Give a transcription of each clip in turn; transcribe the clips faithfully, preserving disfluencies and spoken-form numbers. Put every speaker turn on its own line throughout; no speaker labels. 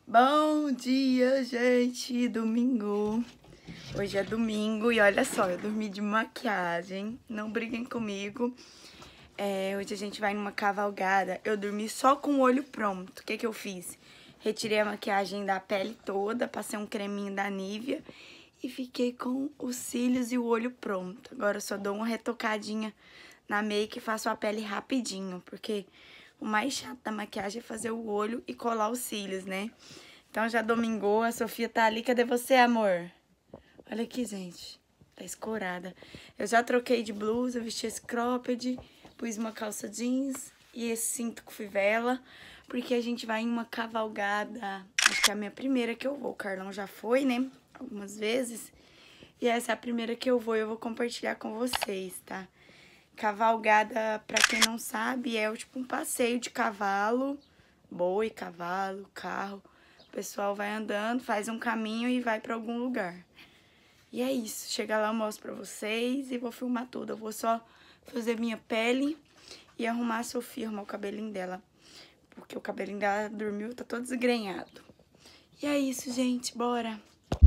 Bom dia, gente! Domingo. Hoje é domingo e olha só, eu dormi de maquiagem. Não briguem comigo. É, hoje a gente vai numa cavalgada. Eu dormi só com o olho pronto. O que que eu fiz? Retirei a maquiagem da pele toda, passei um creminho da Nivea e fiquei com os cílios e o olho pronto. Agora eu só dou uma retocadinha na make e faço a pele rapidinho, porque o mais chato da maquiagem é fazer o olho e colar os cílios, né? Então já domingou, a Sofia tá ali. Cadê você, amor? Olha aqui, gente. Tá escorada. Eu já troquei de blusa, vesti esse cropped, pus uma calça jeans e esse cinto com fivela, porque a gente vai em uma cavalgada. Acho que é a minha primeira que eu vou. O Carlão já foi, né? Algumas vezes. E essa é a primeira que eu vou e eu vou compartilhar com vocês, tá? Cavalgada, pra quem não sabe, é tipo um passeio de cavalo, boi, cavalo, carro. O pessoal vai andando, faz um caminho e vai pra algum lugar. E é isso, chega lá eu mostro pra vocês e vou filmar tudo. Eu vou só fazer minha pele e arrumar a Sofia, arrumar o cabelinho dela. Porque o cabelinho dela dormiu, tá todo desgrenhado. E é isso, gente, bora!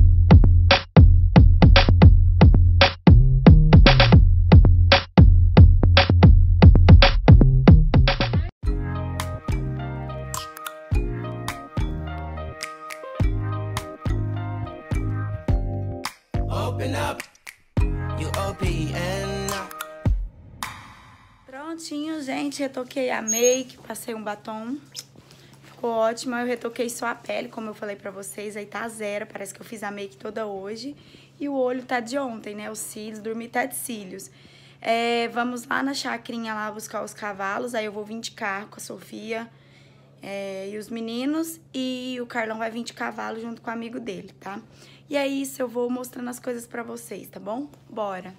Prontinho, gente, retoquei a make, passei um batom, ficou ótimo. Eu retoquei só a pele, como eu falei pra vocês, aí tá zero, parece que eu fiz a make toda hoje. E o olho tá de ontem, né, os cílios, dormi tá de cílios. É, vamos lá na chacrinha lá buscar os cavalos, aí eu vou vir de carro com a Sofia é, e os meninos, e o Carlão vai vir de cavalo junto com o amigo dele, tá? E é isso, eu vou mostrando as coisas pra vocês, tá bom? Bora!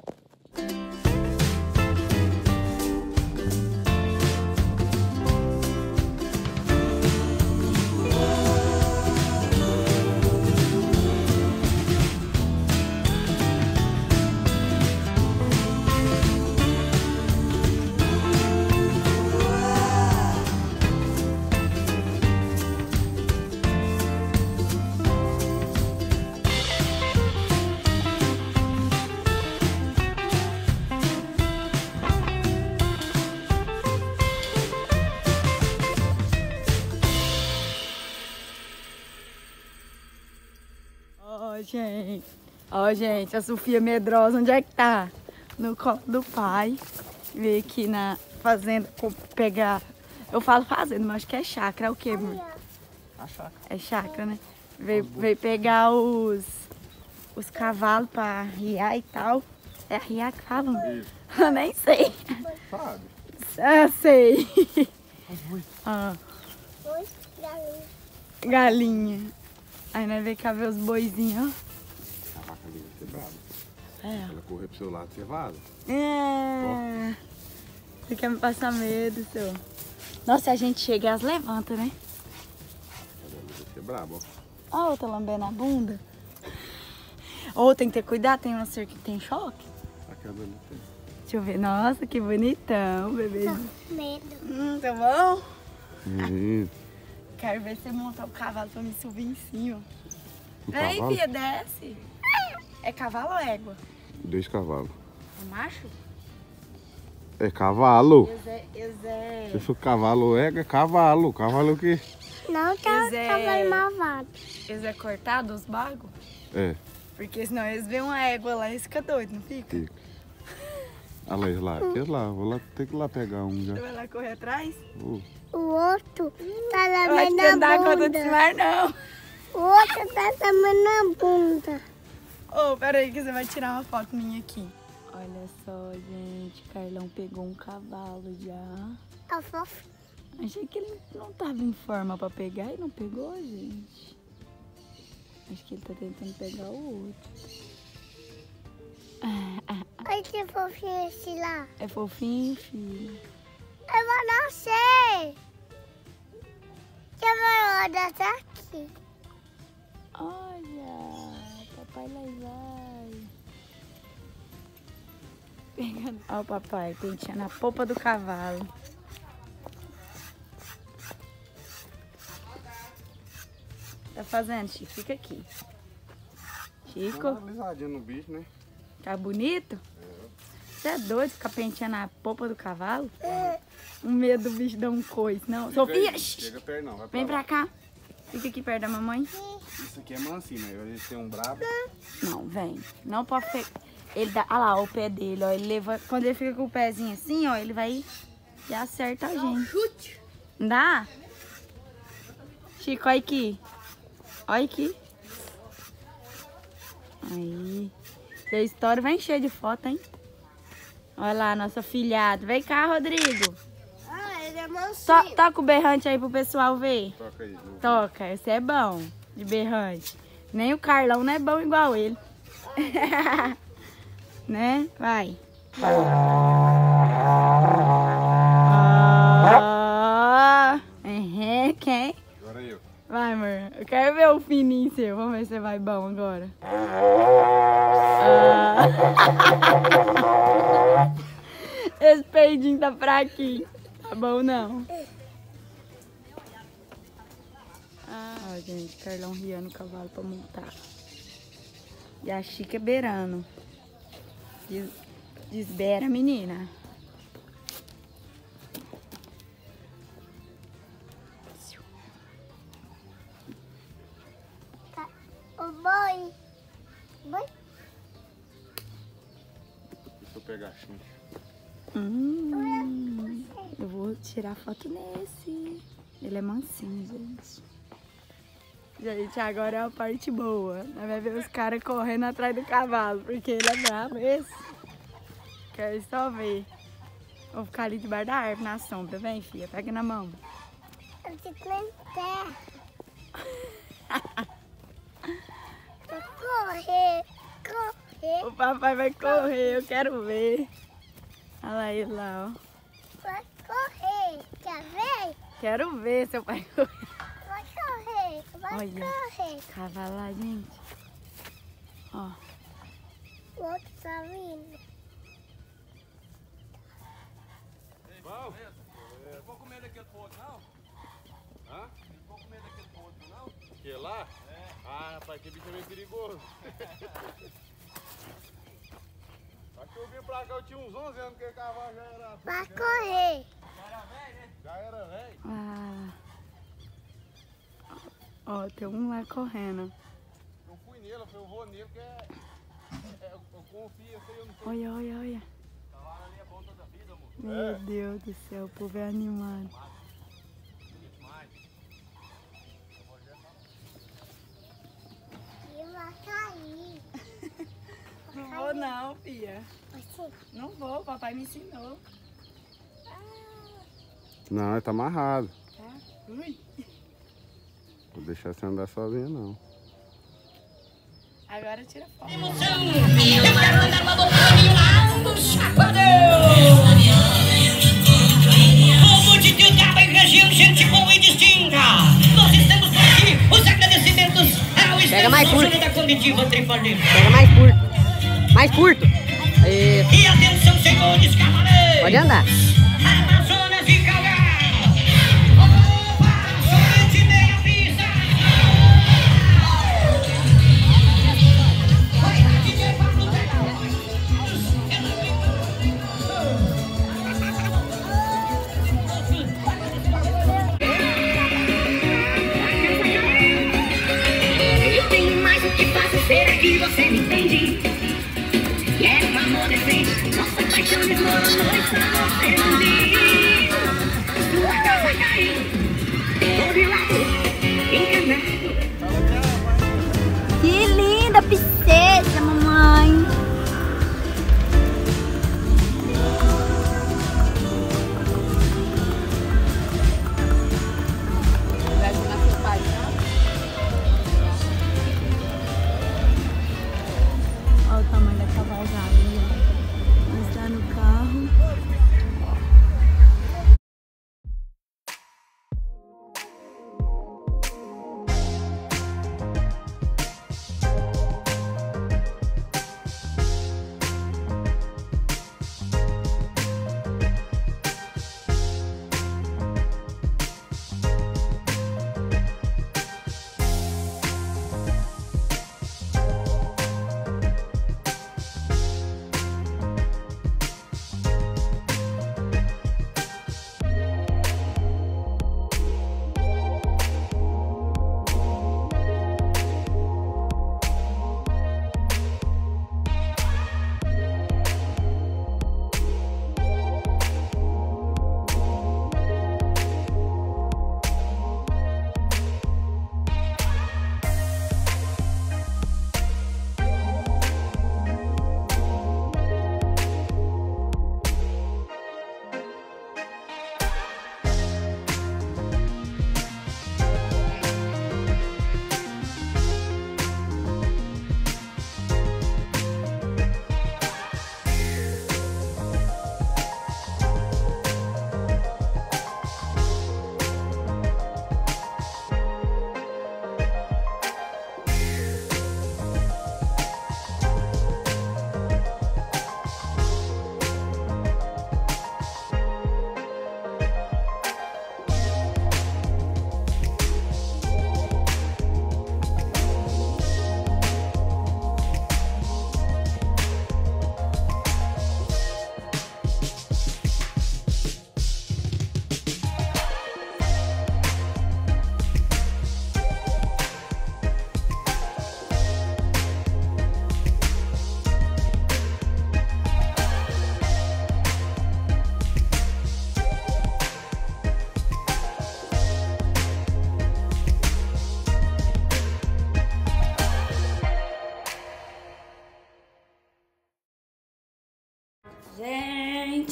Ó, gente. Ó, gente, a Sofia medrosa, onde é que tá? No colo do pai. Veio aqui na fazenda pegar... Eu falo fazenda, mas acho que é chácara. É o quê, amor?
A chácara.
É chácara, né? Veio, veio pegar os, os cavalos pra arriar e tal. É arriar que fala? Eu nem sei.
Sabe?
Ah, sei. Ah. Galinha. Aí nós veio cá ver os boizinhos, ó.
A vaca ali vai ser brava.
É.
Ela correr pro seu lado, você vaza.
É. Você quer me passar medo, seu? Nossa, a gente chega e as levanta, né?
Ela vai ser brava, ó.
Ó, a outra lambendo a bunda. Ou tem que ter cuidado, tem uma cerca que tem choque.
Aquela ali tem.
Deixa eu ver. Nossa, que bonitão, bebê.
Medo.
Hum, tá bom?
Hum.
Quero ver você montar o cavalo pra me subir em cima.
O
Vem,
cavalo?
Fia, desce. É cavalo ou égua?
Dois cavalos.
É macho?
É cavalo.
Eusé, Eusé.
Se for cavalo, é, é cavalo. Cavalo o quê?
Não tá
Zé.
cavalo malvado.
Eles é cortado os bagos?
É,
Porque senão eles veem uma égua lá e fica doido, não fica?
fica. Olha lá, eles lá. Eles lá. Vou lá, ter que ir lá pegar um já.
Você vai lá correr atrás?
Oh.
O outro tá
Eu acho que
lavando
não dá
a
conta desse
bunda.
mar, não.
O outro tá lavando a bunda.
Ô, oh, peraí que você vai tirar uma foto minha aqui. Olha só, gente. Carlão pegou um cavalo já.
Tá fofinho.
Achei que ele não tava em forma pra pegar e não pegou, gente. Acho que ele tá tentando pegar o outro.
Olha que fofinho esse lá.
É fofinho, filho.
Eu vou nascer. Eu vou nascer aqui.
Olha, papai lá vai. Pegando. Olha o papai penteando a polpa do cavalo. Tá fazendo, Chico? Fica aqui. Chico.
Dá uma alisadinha no bicho, né?
Tá bonito? Você é doido ficar penteando a popa do cavalo? Um medo do bicho dar um coice. Não.
Fica
Sofia!
aí, chega perto não, vai pra
Vem
lá.
pra cá. Fica aqui perto da mamãe.
Isso aqui é mansinho, né? A gente tem um brabo.
Não, vem. Não pode ficar. Ele dá. Olha lá, o pé dele, ó. Ele leva. Quando ele fica com o pezinho assim, ó, ele vai e acerta a gente. Não dá? Chico, olha aqui. Olha aqui. Aí. Seu história vai encher de foto, hein? Olha lá, nosso afilhado. Vem cá, Rodrigo.
Ah, ele é mansinho.
To toca o berrante aí pro pessoal ver.
Toca aí. Não.
Toca, esse é bom de berrante. Nem o Carlão não é bom igual ele. Né? Vai. Ah, é, quem?
Agora eu.
Vai, amor. Eu quero ver o fininho seu. Vamos ver se você vai bom agora. Ah. Esse peidinho tá fraquinho. Tá bom, não? Ah, ó, gente. Carlão riando o cavalo pra montar. E a Chica beirando. Des desbera, menina.
O boi. Boi.
Deixa eu pegar a chute.
Hum, eu vou tirar foto nesse. Ele é mansinho, gente. Gente, agora é a parte boa. Nós vamos ver os caras correndo atrás do cavalo, porque ele é bravo. Esse. Quero só ver. Vou ficar ali debaixo da árvore, na sombra. Vem, filha, pega na mão.
Eu fico em pé. Vou correr. Correr.
O papai vai correr, eu quero ver. Olha lá ele lá, ó.
Vai correr. Quer ver?
Quero ver seu pai correr.
Vai correr. Vai
Olha.
correr.
Cavalo lá, gente. Ó.
O outro tá vindo.
Bom, não vou comer daquele ponto, não? Hã? Não vou comer daquele ponto, não? Que lá? É. Ah, rapaz, que bicho é meio perigoso. Acho que eu vim pra cá, eu tinha uns onze anos, que o cavalo já era...
Vai correr.
Já era velho.
Ah. Ó, tem um lá correndo.
Eu fui nele, eu falei, eu vou nele, porque é... é- eu, eu confio, eu sei, eu não sei.
Olha, olha, olha.
Cavalo ali é bom toda a vida, amor.
Meu Deus do céu, o povo é animado.
E vai cair.
Não vou não, filha.
Você.
Não vou, o papai me ensinou.
Não, ele tá amarrado.
Tá? Ui.
Vou deixar você andar sozinha, não.
Agora tira foto.
Eu quero mandar uma boa caminho lá do Chapadão. Povo de Tilgaba e região, gente boa e distinta. Nós estamos por aqui, os agradecimentos ao extensão da comitiva trifolina.
Pega mais curto. Mais curto. Isso.
E atenção, senhores cavaleiros.
Pode andar.
Amazonas e Calgar. Opa, somente meia pista. Vai lá, D J Pablo, pega a voz. Eu tenho mais o que faço, será que você me entende? Quero um amor decente, nossa paixão desmoronou e só você não viu.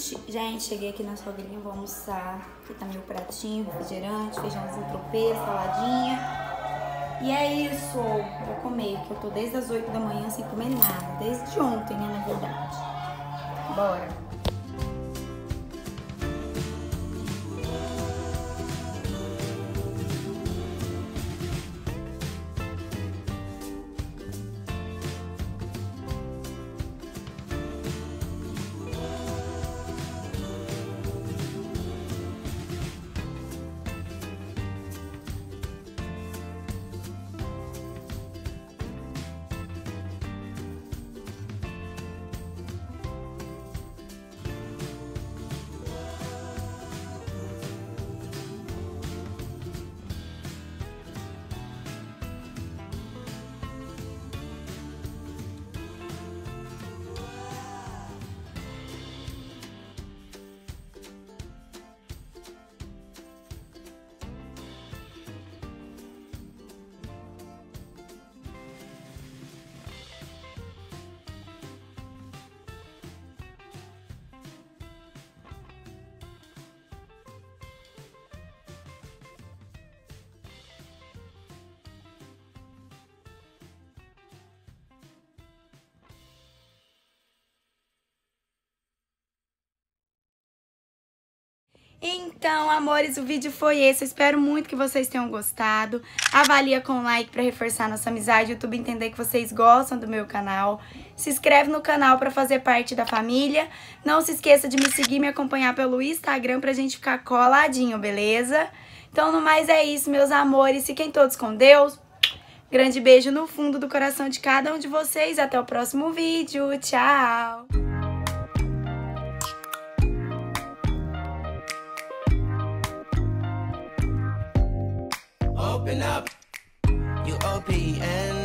Gente, gente, cheguei aqui na sogrinha, vou almoçar. Aqui tá meu pratinho, refrigerante, feijãozinho tropeiro, saladinha. E é isso, vou comer, que eu tô desde as oito da manhã sem comer nada. Desde ontem, né, na verdade. Bora. Então, amores, o vídeo foi esse. Eu espero muito que vocês tenham gostado. Avalia com like pra reforçar nossa amizade. O YouTube entender que vocês gostam do meu canal. Se inscreve no canal pra fazer parte da família. Não se esqueça de me seguir e me acompanhar pelo Instagram pra gente ficar coladinho, beleza? Então, no mais é isso, meus amores. Fiquem todos com Deus. Grande beijo no fundo do coração de cada um de vocês. Até o próximo vídeo. Tchau!
Open up, you O P N